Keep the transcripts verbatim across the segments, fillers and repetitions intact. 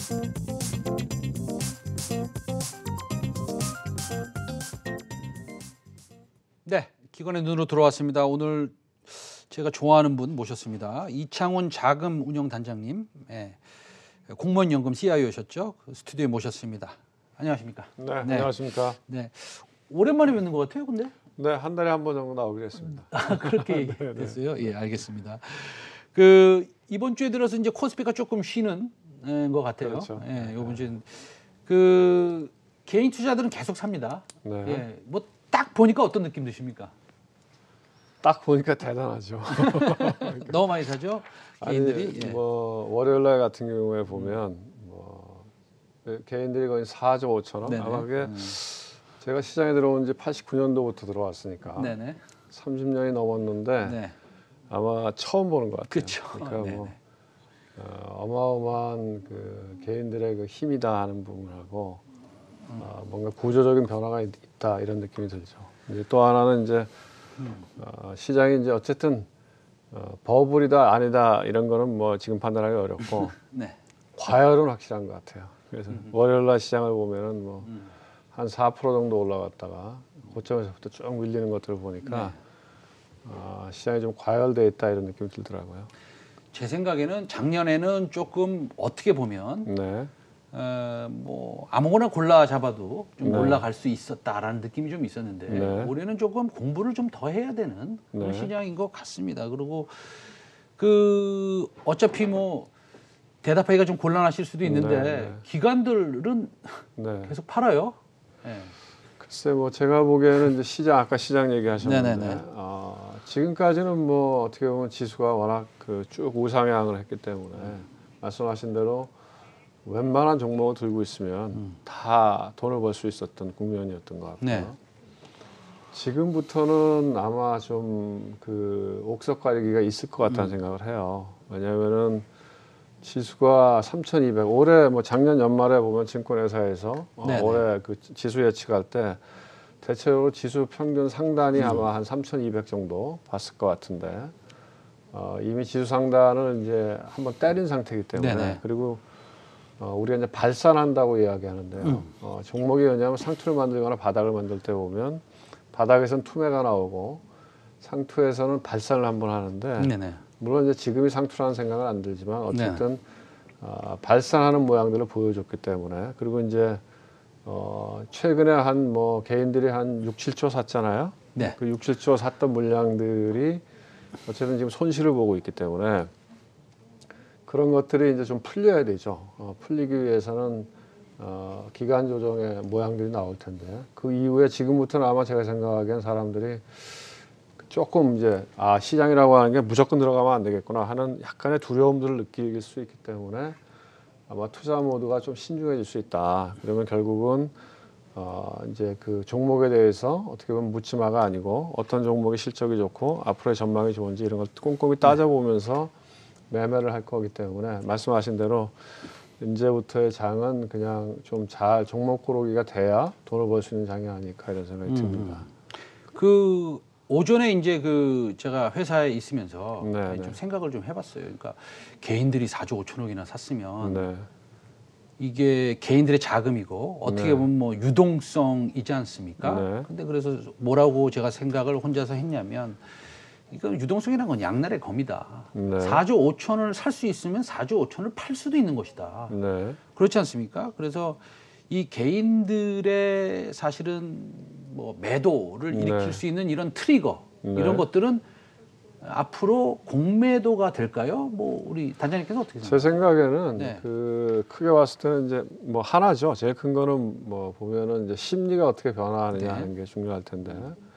네, 기관의 눈으로 들어왔습니다. 오늘 제가 좋아하는 분 모셨습니다. 이창훈 자금운용단장님, 네, 공무원연금 씨이오셨죠? 그 스튜디오에 모셨습니다. 안녕하십니까? 네, 네, 안녕하십니까? 네, 오랜만에 뵙는 것 같아요, 근데? 네, 한 달에 한 번 정도 나오기로 했습니다. 아, 그렇게 네, 됐어요? 네. 예, 알겠습니다. 그 이번 주에 들어서 이제 코스피가 조금 쉬는 것 같아요. 그렇죠. 예, 이번 주에 그 개인 투자들은 계속 삽니다. 네. 예, 뭐 딱 보니까 어떤 느낌 드십니까? 딱 보니까 대단하죠. 너무 많이 사죠? 개인들이. 아니, 예. 뭐 월요일 날 같은 경우에 보면 뭐 개인들이 거의 사조 오천억. 네네. 아마 그게 음. 제가 시장에 들어온 지 팔십구 년도부터 들어왔으니까 네네. 삼십 년이 넘었는데 네. 아마 처음 보는 것 같아요. 그렇죠. 그러니까 네네. 뭐 어, 어마어마한 그 개인들의 그 힘이다 하는 부분하고 음. 어, 뭔가 구조적인 변화가 있다 이런 느낌이 들죠. 이제 또 하나는 이제 음. 어, 시장이 이제 어쨌든 어, 버블이다 아니다 이런 거는 뭐 지금 판단하기 어렵고 네. 과열은 확실한 것 같아요. 그래서 음. 월요일 날 시장을 보면은 뭐 음. 한 사 퍼센트 정도 올라갔다가 고점에서부터 쭉 밀리는 것들을 보니까 네. 어, 시장이 좀 과열돼 있다 이런 느낌이 들더라고요. 제 생각에는 작년에는 조금 어떻게 보면 네. 어, 뭐 아무거나 골라 잡아도 좀 네. 올라갈 수 있었다라는 느낌이 좀 있었는데 네. 올해는 조금 공부를 좀 더 해야 되는 그런 네. 시장인 것 같습니다. 그리고 그 어차피 뭐 대답하기가 좀 곤란하실 수도 있는데 네, 네. 기관들은 네. 계속 팔아요. 네. 글쎄 뭐 제가 보기에는 이제 시장 아까 시장 얘기하셨는데 네네네. 어, 지금까지는 뭐 어떻게 보면 지수가 워낙 그 쭉 우상향을 했기 때문에 음. 말씀하신 대로 웬만한 종목을 들고 있으면 음. 다 돈을 벌 수 있었던 국면이었던 것 같고요. 네. 지금부터는 아마 좀 그 옥석 가리기가 있을 것 같다는 음. 생각을 해요. 왜냐하면은 지수가 삼천이백 올해 뭐 작년 연말에 보면 증권회사에서 어, 네네. 올해 그 지수 예측할 때 대체로 지수 평균 상단이 음. 아마 한 삼천이백 정도 봤을 것 같은데 어, 이미 지수 상단을 이제 한번 때린 상태이기 때문에 네네. 그리고 어, 우리가 이제 발산한다고 이야기하는데요. 음. 어, 종목이 왜냐하면 상투를 만들거나 바닥을 만들 때 보면 바닥에서는 투매가 나오고 상투에서는 발산을 한번 하는데 네네. 물론 이제 지금이 상투라는 생각은 안 들지만 어쨌든 어, 발산하는 모양들을 보여줬기 때문에 그리고 이제 어, 최근에 한 뭐 개인들이 한 육, 칠조 샀잖아요. 네. 그 육, 칠조 샀던 물량들이 어쨌든 지금 손실을 보고 있기 때문에 그런 것들이 이제 좀 풀려야 되죠. 어, 풀리기 위해서는 어, 기간 조정의 모양들이 나올 텐데 그 이후에 지금부터는 아마 제가 생각하기엔 사람들이 조금 이제 아 시장이라고 하는 게 무조건 들어가면 안 되겠구나 하는 약간의 두려움들을 느낄 수 있기 때문에 아마 투자 모드가 좀 신중해질 수 있다. 그러면 결국은 어 이제 그 종목에 대해서 어떻게 보면 묻지마가 아니고 어떤 종목이 실적이 좋고 앞으로의 전망이 좋은지 이런 걸 꼼꼼히 따져보면서 매매를 할 거기 때문에 말씀하신 대로 이제부터의 장은 그냥 좀 잘 종목 고르기가 돼야 돈을 벌 수 있는 장이 아닐까 이런 생각이 듭니다. 음. 그 오전에 이제 그 제가 회사에 있으면서 네, 좀 네. 생각을 좀 해봤어요. 그러니까 개인들이 사조 오천억이나 샀으면 네. 이게 개인들의 자금이고 어떻게 네. 보면 뭐 유동성이지 않습니까? 네. 근데 그래서 뭐라고 제가 생각을 혼자서 했냐면 이거 유동성이라는 건 양날의 검이다. 네. 사조 오천을 살 수 있으면 사조 오천을 팔 수도 있는 것이다. 네. 그렇지 않습니까? 그래서 이 개인들의 사실은 뭐 매도를 일으킬 네. 수 있는 이런 트리거 네. 이런 것들은 앞으로 공매도가 될까요? 뭐 우리 단장님께서 어떻게 제 생각하세요? 생각에는 네. 그 크게 봤을 때는 이제 뭐 하나죠. 제일 큰 거는 뭐 보면은 이제 심리가 어떻게 변화하느냐 네. 하는 게 중요할 텐데.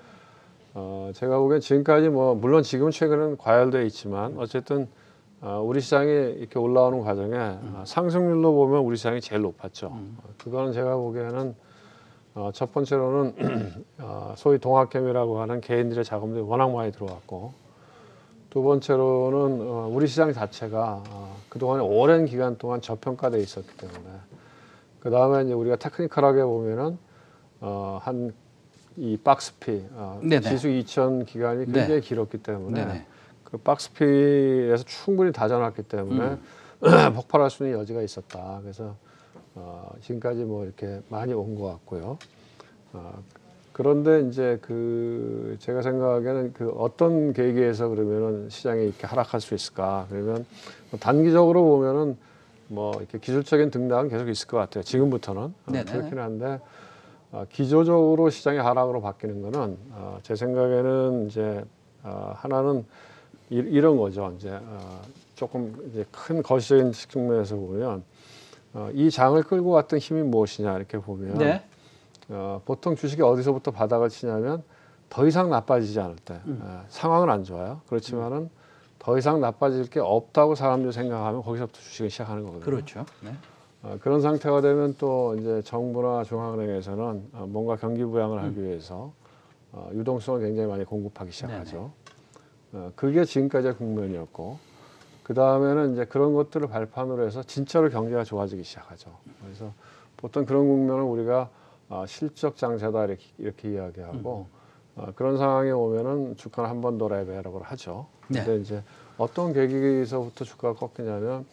어, 제가 보기엔 지금까지 뭐 물론 지금 최근은 과열돼 있지만 어쨌든 어, 우리 시장이 이렇게 올라오는 과정에 음. 어, 상승률로 보면 우리 시장이 제일 높았죠. 음. 어, 그거는 제가 보기에는 어, 첫 번째로는 어, 소위 동학개미라고 하는 개인들의 자금들이 워낙 많이 들어왔고 두 번째로는 어, 우리 시장 자체가 어, 그동안에 오랜 기간 동안 저평가돼 있었기 때문에 그 다음에 이제 우리가 테크니컬하게 보면은 어, 한 이 박스피 어, 지수 이천 기간이 굉장히 네. 길었기 때문에 네네. 그 박스피에서 충분히 다져놨기 때문에 음. 폭발할 수 있는 여지가 있었다. 그래서 어, 지금까지 뭐 이렇게 많이 온 것 같고요. 어, 그런데 이제 그 제가 생각하기에는 그 어떤 계기에서 그러면은 시장이 이렇게 하락할 수 있을까? 그러면 뭐 단기적으로 보면은 뭐 이렇게 기술적인 등락은 계속 있을 것 같아요. 지금부터는 어, 그렇긴 한데 어, 기조적으로 시장이 하락으로 바뀌는 거는 어, 제 생각에는 이제 어, 하나는 이, 이런 거죠. 이제 어, 조금 이제 큰 거시적인 측면에서 보면 어, 이 장을 끌고 갔던 힘이 무엇이냐 이렇게 보면. 네. 어, 보통 주식이 어디서부터 바닥을 치냐면 더 이상 나빠지지 않을 때 음. 어, 상황은 안 좋아요. 그렇지만은 음. 더 이상 나빠질 게 없다고 사람들이 생각하면 거기서부터 주식을 시작하는 거거든요. 그렇죠. 네. 어, 그런 상태가 되면 또 이제 정부나 중앙은행에서는 어, 뭔가 경기 부양을 하기 음. 위해서 어, 유동성을 굉장히 많이 공급하기 시작하죠. 어, 그게 지금까지의 국면이었고 그 다음에는 이제 그런 것들을 발판으로 해서 진짜로 경제가 좋아지기 시작하죠. 그래서 보통 그런 국면을 우리가 어, 실적 장세다 이렇게, 이렇게 이야기하고 음. 어, 그런 상황에 오면은 주가는 한 번 더 레벨업을 하죠. 근데 네. 이제 어떤 계기에서부터 주가가 꺾이냐면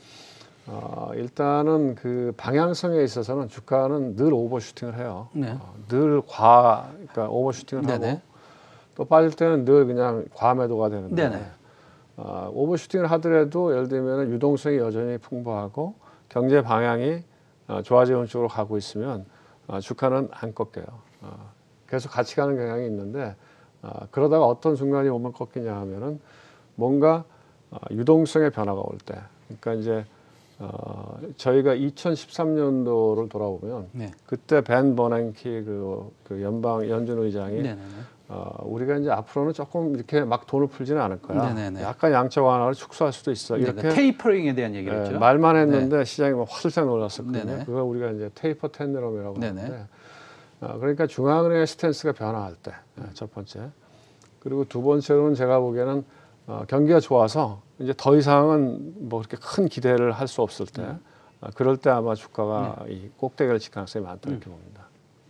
어, 일단은 그 방향성에 있어서는 주가는 늘 오버슈팅을 해요. 네. 어, 늘 과, 그러니까 오버슈팅을 네네. 하고 또 빠질 때는 늘 그냥 과매도가 되는데 네네. 어, 오버슈팅을 하더라도 예를 들면 유동성이 여전히 풍부하고 경제 방향이 어, 좋아지는 쪽으로 가고 있으면 어, 주가는 안 꺾여요. 어, 계속 같이 가는 경향이 있는데 어, 그러다가 어떤 순간이 오면 꺾이냐 하면은 뭔가 어, 유동성의 변화가 올 때. 그러니까 이제 어, 저희가 이천십삼 년도를 돌아보면 네. 그때 벤 버냉키 그, 그 연방 연준 의장이 어, 우리가 이제 앞으로는 조금 이렇게 막 돈을 풀지는 않을 거야. 네네네. 약간 양적 완화를 축소할 수도 있어. 이렇게 그러니까 테이퍼링에 대한 얘기를 했죠. 네, 말만 했는데 네. 시장이 막 화들짝 놀랐었거든요. 네네. 그걸 우리가 이제 테이퍼 텐더럼이라고 하는데, 어, 그러니까 중앙은행의 스탠스가 변화할 때, 음. 첫 번째. 그리고 두 번째로는 제가 보기에는 어, 경기가 좋아서 이제 더 이상은 뭐 그렇게 큰 기대를 할 수 없을 때, 음. 어, 그럴 때 아마 주가가 네. 이 꼭대기를 칠 가능성이 많다 이렇게 음. 봅니다.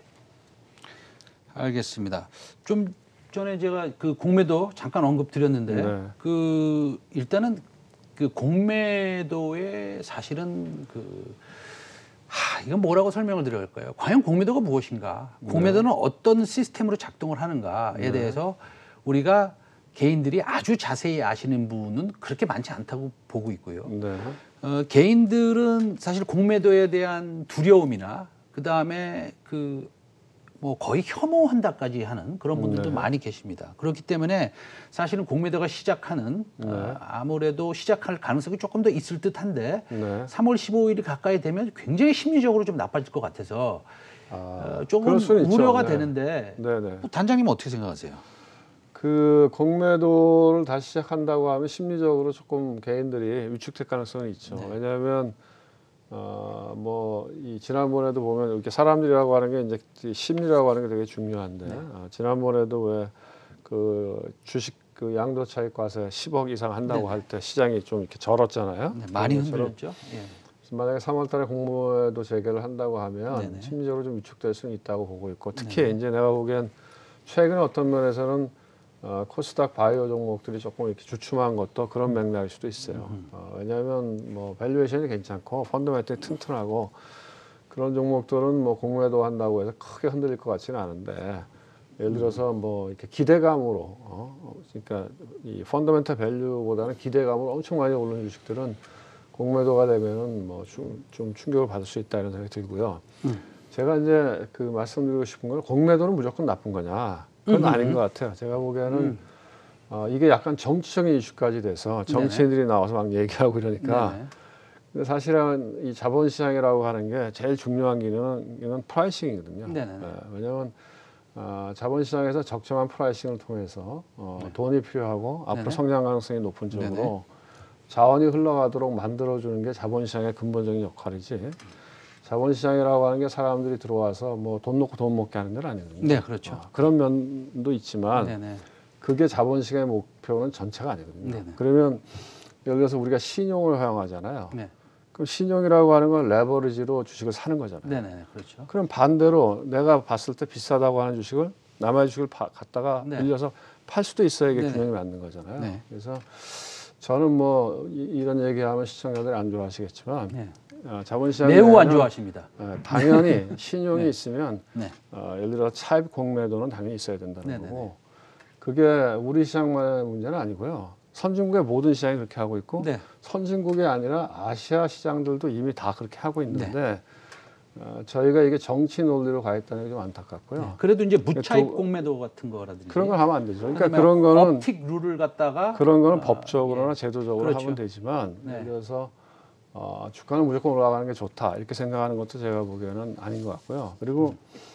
알겠습니다. 좀 전에 제가 그 공매도 잠깐 언급드렸는데 네. 그 일단은 그 공매도의 사실은 그 하, 이건 뭐라고 설명을 드려야 할까요? 과연 공매도가 무엇인가? 공매도는 네. 어떤 시스템으로 작동을 하는가에 네. 대해서 우리가 개인들이 아주 자세히 아시는 분은 그렇게 많지 않다고 보고 있고요. 네. 어, 개인들은 사실 공매도에 대한 두려움이나 그 다음에 그 뭐 거의 혐오한다까지 하는 그런 분들도 네. 많이 계십니다. 그렇기 때문에 사실은 공매도가 시작하는 네. 어, 아무래도 시작할 가능성이 조금 더 있을 듯한데 네. 삼월 십오일이 가까이 되면 굉장히 심리적으로 좀 나빠질 것 같아서 아, 어, 조금 우려가 네. 되는데 뭐 단장님은 어떻게 생각하세요? 그 공매도를 다시 시작한다고 하면 심리적으로 조금 개인들이 위축될 가능성이 있죠. 네. 왜냐하면 어, 뭐, 이, 지난번에도 보면, 이렇게 사람들이라고 하는 게 이제 심리라고 하는 게 되게 중요한데, 네. 어, 지난번에도 왜 그 주식 그 양도 차익 과세 십억 이상 한다고 할 때 시장이 좀 이렇게 절었잖아요. 네, 많이 흔들렸죠. 예. 만약에 삼월 달에 공모에도 재개를 한다고 하면 네네. 심리적으로 좀 위축될 수는 있다고 보고 있고, 특히 네네. 이제 내가 보기엔 최근에 어떤 면에서는 어, 코스닥 바이오 종목들이 조금 이렇게 주춤한 것도 그런 맥락일 수도 있어요. 어, 왜냐하면 뭐 밸류에이션이 괜찮고 펀더멘털이 튼튼하고 그런 종목들은 뭐 공매도 한다고 해서 크게 흔들릴 것 같지는 않은데 예를 들어서 뭐 이렇게 기대감으로 어, 그러니까 이 펀더멘털 밸류보다는 기대감으로 엄청 많이 오르는 주식들은 공매도가 되면은 뭐 좀 충격을 받을 수 있다 이런 생각이 들고요. 음. 제가 이제 그 말씀드리고 싶은 건 공매도는 무조건 나쁜 거냐? 그건 음흠. 아닌 것 같아요. 제가 보기에는 음. 어, 이게 약간 정치적인 이슈까지 돼서 정치인들이 네네. 나와서 막 얘기하고 이러니까 네네. 근데 사실은 이 자본시장이라고 하는 게 제일 중요한 기능은 이건 프라이싱이거든요. 네, 왜냐하면 어, 자본시장에서 적정한 프라이싱을 통해서 어, 네. 돈이 필요하고 앞으로 네네. 성장 가능성이 높은 쪽으로 네네. 자원이 흘러가도록 만들어주는 게 자본시장의 근본적인 역할이지 자본시장이라고 하는 게 사람들이 들어와서 뭐 돈 놓고 돈 먹게 하는 데는 아니거든요. 네, 그렇죠. 어, 그런 면도 있지만 네네. 그게 자본시장의 목표는 전체가 아니거든요. 네네. 그러면 예를 들어서 우리가 신용을 허용하잖아요. 네. 그럼 신용이라고 하는 건 레버리지로 주식을 사는 거잖아요. 네네, 그렇죠. 그럼 반대로 내가 봤을 때 비싸다고 하는 주식을 남의 주식을 파, 갖다가 네. 빌려서 팔 수도 있어야 이게 네네. 균형이 맞는 거잖아요. 네. 그래서 저는 뭐 이, 이런 얘기하면 시청자들이 안 좋아하시겠지만 네. 어, 자본시장 매우 안 좋아하십니다. 어, 당연히 신용이 네. 있으면 네. 어, 예를 들어 차입 공매도는 당연히 있어야 된다는 네네네. 거고 그게 우리 시장만의 문제는 아니고요. 선진국의 모든 시장이 그렇게 하고 있고 네. 선진국이 아니라 아시아 시장들도 이미 다 그렇게 하고 있는데 네. 어, 저희가 이게 정치 논리로 가 있다는 게 좀 안타깝고요. 네. 그래도 이제 무차입 두- 공매도 같은 거라든지 그런 걸 하면 안 되죠. 그러니까 아니면 그런 거는 업틱 룰을 갖다가 그런 거는 아, 법적으로나 예. 제도적으로 그렇죠. 하면 되지만 네. 예를 들어서 어, 주가는 무조건 올라가는 게 좋다 이렇게 생각하는 것도 제가 보기에는 아닌 것 같고요. 그리고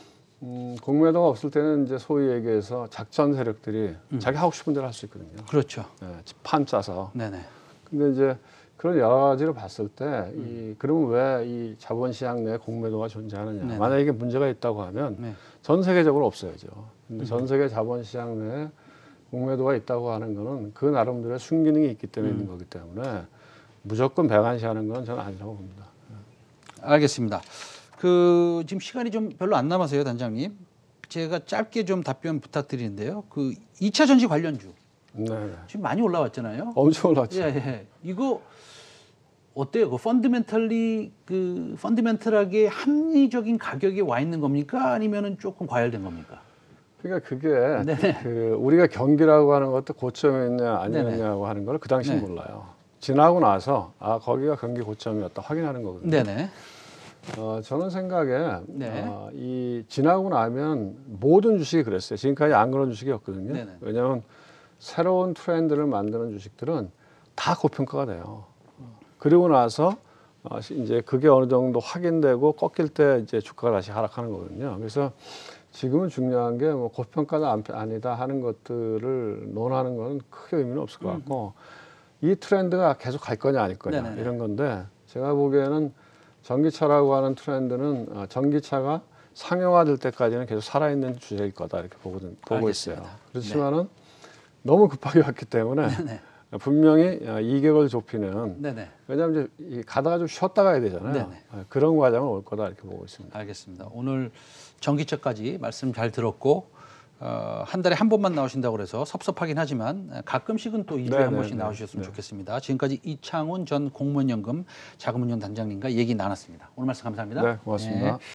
음, 공매도가 없을 때는 이제 소위 얘기해서 작전 세력들이 음. 자기 하고 싶은 대로 할 수 있거든요. 그렇죠. 네, 판 짜서. 네네. 근데 이제 그런 여러 가지를 봤을 때, 이, 음. 그러면 왜 이 자본시장 내에 공매도가 존재하느냐. 네네. 만약에 이게 문제가 있다고 하면 네. 전 세계적으로 없어야죠. 근데 음. 전 세계 자본시장 내에 공매도가 있다고 하는 거는 그 나름대로의 순기능이 있기 때문에 음. 있는 거기 때문에 무조건 배관시하는 건 저는 아니라고 봅니다. 알겠습니다. 그 지금 시간이 좀 별로 안 남아서요, 단장님. 제가 짧게 좀 답변 부탁드리는데요. 그 이 차 전지 관련주 네, 네. 지금 많이 올라왔잖아요. 엄청 올랐죠. 예, 예. 이거 어때요? 그 펀드멘털리 그 펀드멘털하게 합리적인 가격에 와 있는 겁니까? 아니면은 조금 과열된 겁니까? 그러니까 그게 네네. 그 우리가 경기라고 하는 것도 고점이 있냐 네네. 아니냐고 하는 걸 그 당시는 네. 몰라요. 지나고 나서 아 거기가 경기 고점이었다 확인하는 거거든요. 네네. 어, 저는 생각에 네. 어, 이 지나고 나면 모든 주식이 그랬어요. 지금까지 안 그런 주식이 없거든요. 네네. 왜냐하면 새로운 트렌드를 만드는 주식들은 다 고평가가 돼요. 그리고 나서 어, 이제 그게 어느 정도 확인되고 꺾일 때 이제 주가가 다시 하락하는 거거든요. 그래서 지금은 중요한 게 뭐 고평가다 아니다 하는 것들을 논하는 건 크게 의미는 없을 것 같고 음. 이 트렌드가 계속 갈 거냐 아닐 거냐 네네네. 이런 건데 제가 보기에는 전기차라고 하는 트렌드는 어, 전기차가 상용화될 때까지는 계속 살아있는 주제일 거다 이렇게 보거든, 보고 알겠습니다. 있어요. 그렇지만은 네. 너무 급하게 왔기 때문에 네네. 분명히 이격을 좁히는 네네. 왜냐하면 이제 가다가 좀 쉬었다 가야 되잖아요. 네네. 그런 과정은 올 거다 이렇게 보고 있습니다. 알겠습니다. 오늘 전기차까지 말씀 잘 들었고 어, 한 달에 한 번만 나오신다고 그래서 섭섭하긴 하지만 가끔씩은 또 이 주에 한 네네네. 번씩 나오셨으면 네. 좋겠습니다. 지금까지 이창훈 전 공무원연금 자금운용 단장님과 얘기 나눴습니다. 오늘 말씀 감사합니다. 네, 고맙습니다. 네.